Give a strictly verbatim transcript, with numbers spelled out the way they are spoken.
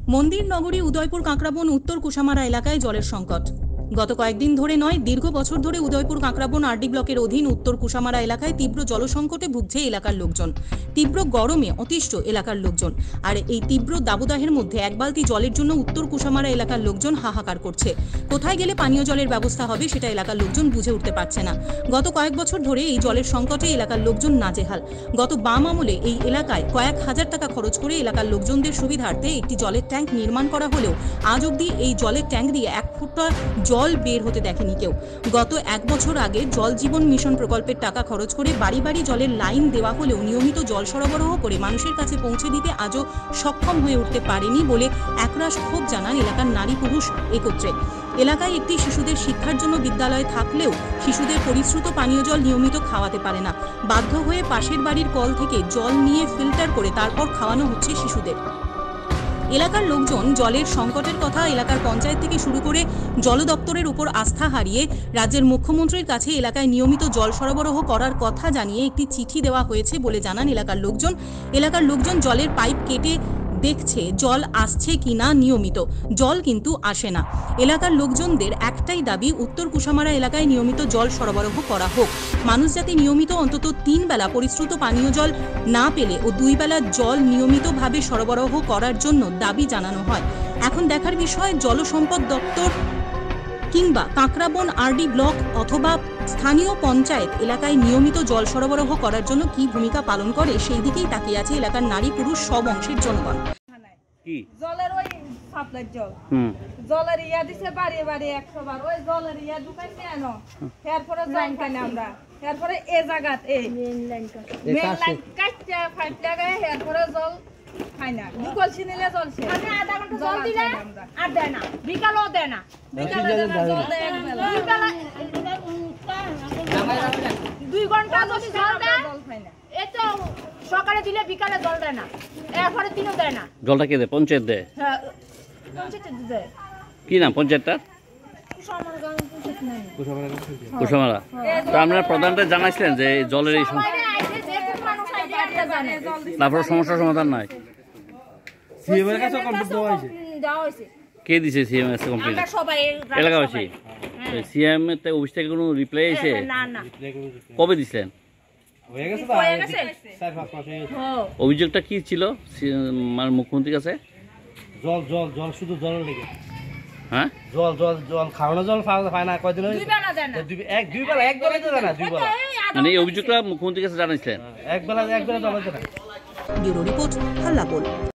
মন্দির নগরী উদয়পুর কাঁকড়াবন উত্তর কুশামারা এলাকায় জলের সংকট। গত কয়েকদিন ধরে নয়, দীর্ঘ বছর ধরে উদয়পুর কাঁকড়াবন আরডি ব্লকের অধীন উত্তর কুশামারা এলাকায় তীব্র জলসংকটে ভুগছে এলাকার লোকজন। তীব্র গরমে অতিষ্ঠ এলাকার লোকজন। আর এই তীব্র দাবদাহের মধ্যে এক বালতি জলের জন্য উত্তর কুশামারা এলাকার লোকজন হাহাকার করছে। কোথায় গেলে পানীয় জলের ব্যবস্থা হবে সেটা এলাকার লোকজন বুঝে উঠতে পারছে না। গত কয়েক বছর ধরে এই জলের সংকটে এলাকার লোকজন নাজেহাল। গত বাম আমলে এই এলাকায় কয়েক হাজার টাকা খরচ করে এলাকার লোকজনদের সুবিধার্থে একটি জলের ট্যাঙ্ক নির্মাণ করা হলেও আজ অবধি এই জলের ট্যাঙ্ক দিয়ে এক ফুটা জল বের হতে দেখেনি কেউ। গত এক বছর আগে জল জীবন মিশন প্রকল্পের টাকা খরচ করে বাড়ি বাড়ি জলের লাইন দেওয়া হলেও নিয়মিত জল সরবরাহ করে মানুষের কাছে পৌঁছে দিতে আজও সক্ষম হয়ে উঠতে পারেনি বলে একরাশ ক্ষোভ জানান এলাকার নারী পুরুষ একত্রে। এলাকায় একটি শিশুদের শিক্ষার জন্য বিদ্যালয় থাকলেও শিশুদের পরিশ্রুত পানীয় জল নিয়মিত খাওয়াতে পারে না। বাধ্য হয়ে পাশের বাড়ির কল থেকে জল নিয়ে ফিল্টার করে তারপর খাওয়ানো হচ্ছে শিশুদের। এলাকার লোকজন জলের সংকটের কথা এলাকার পঞ্চায়েত থেকে শুরু করে জল দপ্তরের উপর আস্থা হারিয়ে রাজ্যের মুখ্যমন্ত্রীর কাছে এলাকায় নিয়মিত জল সরবরাহ করার কথা জানিয়ে একটি চিঠি দেওয়া হয়েছে বলে জানান এলাকার লোকজন। এলাকার লোকজন জলের পাইপ কেটে দেখছে জল আসছে কিনা নিয়মিত, জল কিন্তু আসে না। এলাকার লোকজনদের একটাই দাবি, উত্তর কুশামারা এলাকায় নিয়মিত জল সরবরাহ করা হোক। মানুষ যাতে নিয়মিত অন্তত তিন বেলা পরিশ্রুত পানীয় জল না পেলে ও দুই বেলা জল নিয়মিতভাবে সরবরাহ করার জন্য দাবি জানানো হয়। এখন দেখার বিষয় জল সম্পদ দপ্তর কিংবা কাঁকড়াবন আরডি ব্লক অথবা স্থানীয় পঞ্চায়েত এলাকায় নিয়মিত জল সরবরাহ করার জন্য কি ভূমিকা পালন করে সেই দিকেই তাকিয়ে আছে এলাকার নারী পুরুষ সব অংশের জনগণ। জলের ওই সাপ্লাই জল জলের ইয়া দিছে বাড়ি বাড়ি একশো বার ওই জলের ইয়া ঢুকাইছে এনো এরপরে জল কানে আমরা এরপরে এ জায়গাত এই মেইন লাইন কাটতে ফাইট লাগায় এরপরে জল খাই না বিকল ছিনিলে জল সে আমি আধা ঘন্টা জল দিলে আর দেয় না বিকালও দেয় না বিকালে জল দেয় এক বেলা দুই বেলা দুই ঘন্টা যদি জল দেয় জল খাই না এত সকালে দিলে বিকালে জল দেয় না এরপরে তিনও দেয় না। জলটা কে দেয়? পঞ্চায়েত দেয়। হ্যাঁ পঞ্চায়েত দেয়। কি নাম পঞ্চায়েতটা? কুশামারা। তো আপনারা প্রধানটা জানাইছিলেন যে জলের এই সমস্যা, তারপর সমস্যার সমাধান নাই? সিএম এর কাছে কমপ্লিট দেওয়া হয়েছে। কে দিছে সিএম এর কাছে কমপ্লিট? এলাকাবাসী। সিএম এর অফিস থেকে কোনো রিপ্লাই এসে? না না। কবে দিছিলেন? হয়ে গেছে তো হয়ে গেছে চার পাঁচ মাস হয়ে গেছে। অভিযোগটা কি ছিল মানে মুখ্যমন্ত্রীর কাছে? জল জল জল শুধু জল লেগে। হ্যাঁ জল জল জল খাওয়ানো জল পায় না কয়দিন হয়েছে? দুই বেলা দেয় না। এক দুই বেলা এক বেলা তো দেয় না দুই বেলা। মানে এই অভিযোগটা মুখ্যমন্ত্রীর কাছে জানাইছিলেন? এক বেলা এক বেলা জল দেয় না। Bureau report হাল্লাবোল।